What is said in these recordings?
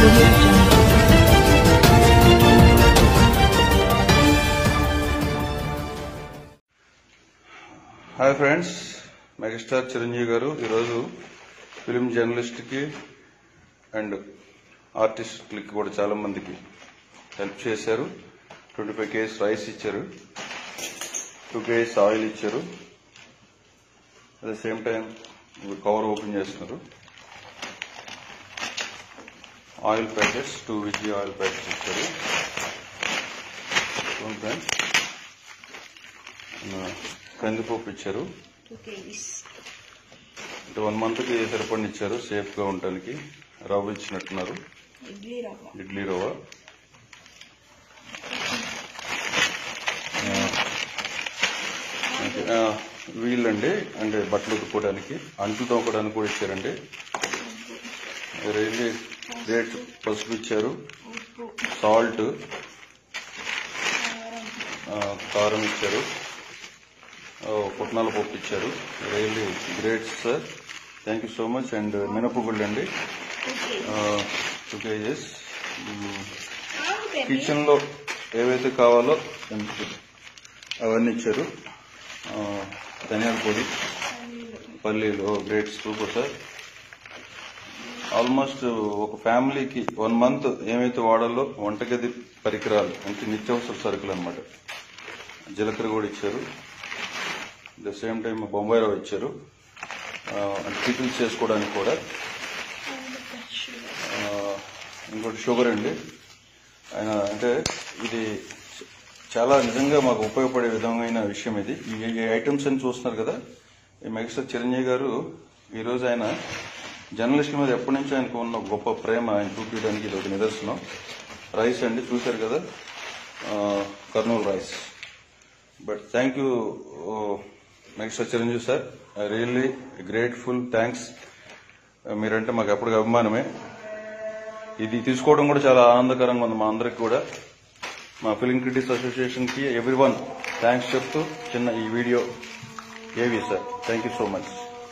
Audio Jungle. Hi friends, megastar Chiranjeevi గారు ఈరోజు film జర్నలిస్ట్కి and ఆర్టిస్టులకి కూడా చాలా మందికి హెల్ప్ చేశారు. 25 kgs రైస్ ఇచ్చారు, 2 kgs ఆయిల్ ఇచ్చారు. At the same time cover open చేస్తున్నారు. ఆయిల్ ప్యాకెట్స్ 2 విజీ ఆయిల్ ప్యాకెట్స్ ఇచ్చారు. కందిపప్పు ఇచ్చారు. 1 monthకి సరిపడిన ఇచ్చారు, సేఫ్ గా ఉండటానికి. రవ్వ ఇచ్చినట్టున్నారు, ఇడ్లీ రవ్వ. వీళ్ళండి అంటే బట్టలు ఉతుక్కోవడానికి, అంట్లు తోముకోవడానికి కూడా ఇచ్చారండి. రైల్వే గ్రేట్ పసుపు ఇచ్చారు, సాల్ట్, కారం ఇచ్చారు, పుట్నాల పప్పు ఇచ్చారు. Really great sir, thank you so much. And మినపగుళ్ళు అండి 2 kgs. కిచెన్ లో ఏవైతే కావాలో అవన్నీ ఇచ్చారు. ధనియాల పొడి, పల్లీలు. Great, super sir. ఆల్మోస్ట్ ఒక ఫ్యామిలీకి 1 month ఏమైతే వాడాలో వంటగది పరికరాలు అంటే నిత్యావసర సరుకులు అనమాట. జీలకర్ర కూడా ఇచ్చారు. ద సేమ్ టైం బొంబాయి రవ్వ ఇచ్చారు, అంటే పికిల్స్ చేసుకోవడానికి కూడా. ఇంకోటి షుగర్ అండి. ఆయన అంటే ఇది చాలా నిజంగా మాకు ఉపయోగపడే విధమైన విషయం ఇది. ఈ ఐటమ్స్ అని చూస్తున్నారు కదా, ఈ మెగాస్టార్ చిరంజీవి గారు ఈరోజు ఆయన జర్నలిస్టుల మీద ఎప్పటి నుంచో ఆయనకు ఉన్న గొప్ప ప్రేమ ఆయన చూపించడానికి ఇది ఒక నిదర్శనం. రైస్ అండి, చూశారు కదా, Kurnool rice. But thank you megastar Chiranjeevi sir, I really grateful, thanks. మీరంటే మాకు ఎప్పటికీ అభిమానమే. ఇది తీసుకోవడం కూడా చాలా ఆనందకరంగా ఉంది మా అందరికి కూడా. మా ఫిలిం క్రిటిక్స్ అసోసియేషన్ కి ఎవ్రీవన్ థ్యాంక్స్ చెప్తూ చిన్న ఈ వీడియో ఏవి sir. Thank you so much.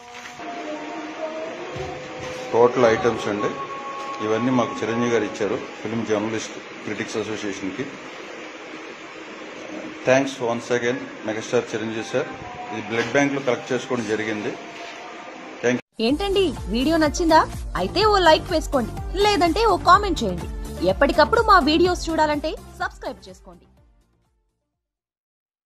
Total items అండి ఇవన్నీ మాకు చిరంజీవి గారు ఇచ్చారు, ఫిలిం జర్నలిస్ట్ క్రిటిక్స్ అసోసియేషన్ కి. Thanks once again megastar Chiranjeevi sir. ఇది బ్లడ్ బ్యాంక్ లో కలెక్ట్ చేసుకోవడం జరిగింది. ఏంటండి, వీడియో నచ్చిందా? అయితే ఓ లైక్ వేసుకోండి, లేదంటే ఓ కామెంట్ చేయండి. ఎప్పటికప్పుడు మా వీడియోస్ చూడాలంటే సబ్స్క్రైబ్ చేసుకోండి.